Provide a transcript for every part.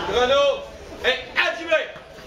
Chrono est activé.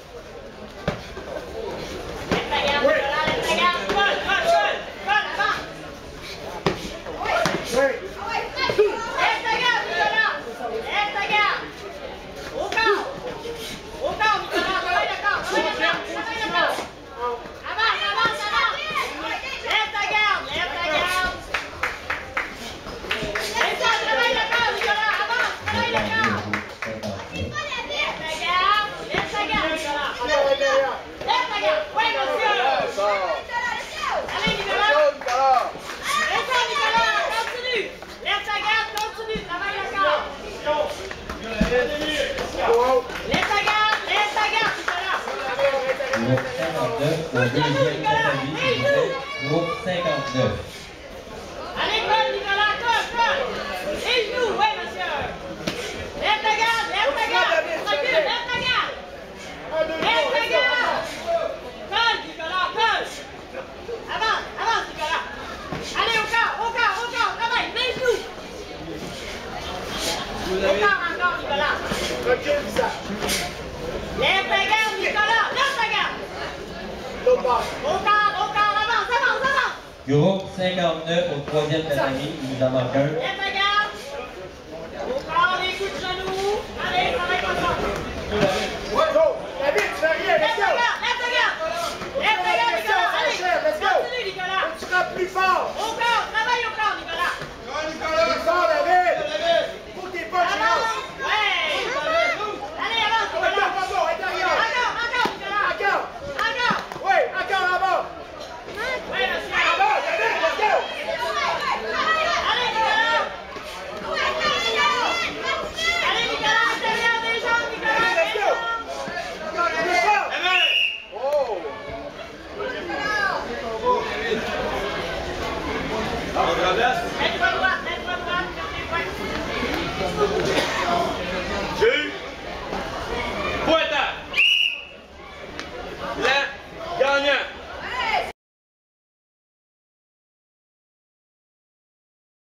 Groupe 59. Allez, colle, Nicolas, colle! Et genoux, oui, monsieur! Lève ta garde! Recule, lève ta garde! Colle, Nicolas, colle! Avance, Nicolas! Allez, au corps, travaille, les genoux! Au corps encore, Nicolas! Recule ça. Lève ta garde, Nicolas! Lève ta garde! Au corps, avance! Groupe 59 au 3e tatami, il nous en manque un. Lève ta